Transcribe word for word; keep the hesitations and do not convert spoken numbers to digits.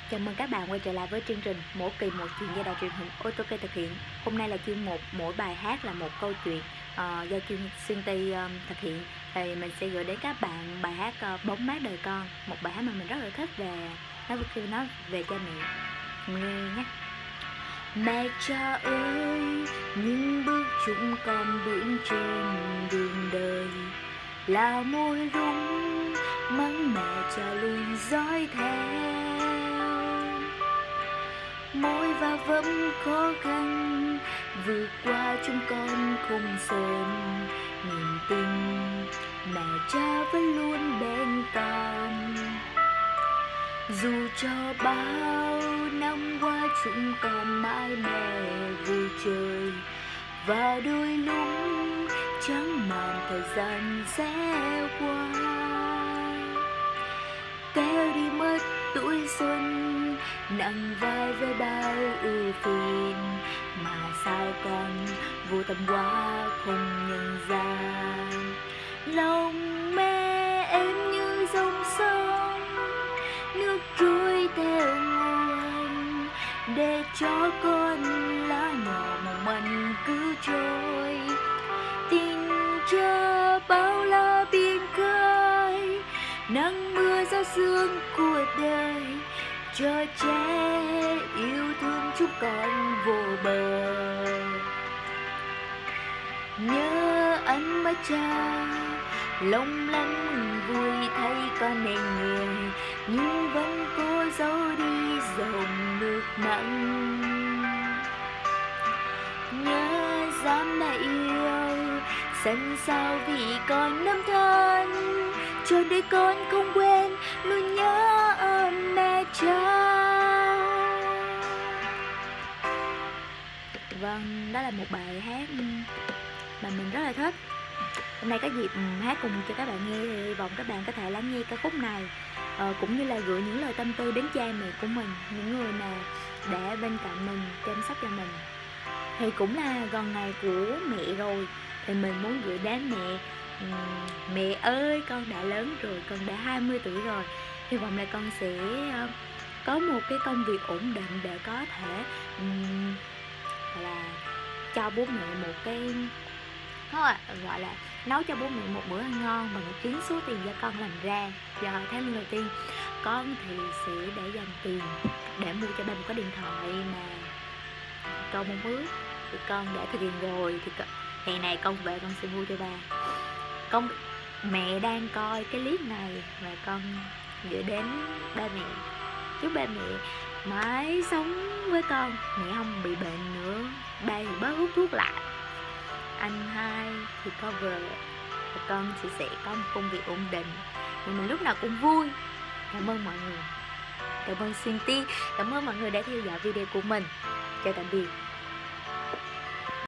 Chào mừng các bạn quay trở lại với chương trình Mỗi kỳ một chuyện do đài truyền hình ô tô kê thực hiện. Hôm nay là chuyên mục mỗi bài hát là một câu chuyện uh, do chuyên Xuyên Ti um, thực hiện. Thì mình sẽ gửi đến các bạn bài hát uh, Bóng mát đời con, một bài hát mà mình rất là thích về nó khi nó về cha mẹ. Mình nghe nhé. Mẹ cha ơi, những bước chúng con bước trên đường đời là môi rung mắng mẹ cha luôn dõi theo. Mỗi va vấp khó khăn vượt qua chúng con không sơn niềm tin mẹ cha vẫn luôn bên con. Dù cho bao năm qua chúng con mãi mẹ vui chơi và đôi lúc chẳng màn thời gian sẽ qua, kéo đi mất tuổi xuân nặng vai với bao ưu phiền mà sao con vô tâm quá không nhận ra. Lòng mẹ em như dòng sông nước trôi theo nguồn để cho con lá nhỏ mong manh cứ trôi. Tình cha bao la biển khơi nắng mưa gió sương của đời cho trẻ yêu thương chúng con vô bờ. Nhớ ánh mắt cha lòng lắng vui thấy con nên người nhưng vẫn cố giấu đi dòng nước mặn. Nhớ dám mẹ yêu sân sao vì con năm thân cho để con không quên luôn nhớ ơn mẹ cha. Vâng, đó là một bài hát mà mình rất là thích. Hôm nay có dịp hát cùng cho các bạn nghe thì hy vọng các bạn có thể lắng nghe ca khúc này, ờ, cũng như là gửi những lời tâm tư đến cha mẹ của mình, những người mà đã bên cạnh mình chăm sóc cho mình. Thì cũng là gần ngày của mẹ rồi thì mình muốn gửi đến mẹ. uhm, Mẹ ơi, con đã lớn rồi, con đã hai mươi tuổi rồi. Hy vọng là con sẽ uh, có một cái công việc ổn định để có thể um, là cho bố mẹ một cái gọi là nấu cho bố mẹ một bữa ăn ngon bằng chính số tiền do con làm ra. Do tháng lương đầu tiên con thì sẽ để dành tiền để mua cho ba một cái điện thoại mà con mong ước, thì con đã thực hiện rồi. Thì hè này con về con sẽ mua cho ba. Con mẹ đang coi cái clip này và con gửi đến ba mẹ, chúc ba mẹ mãi sống với con, mẹ không bị bệnh nữa, ba thì bớt hút thuốc lại, anh hai thì có vợ và con thì sẽ có một công việc ổn định. Nhưng mình lúc nào cũng vui. Cảm ơn mọi người, cảm ơn Xuyên Ti, cảm ơn mọi người đã theo dõi video của mình. Chào tạm biệt.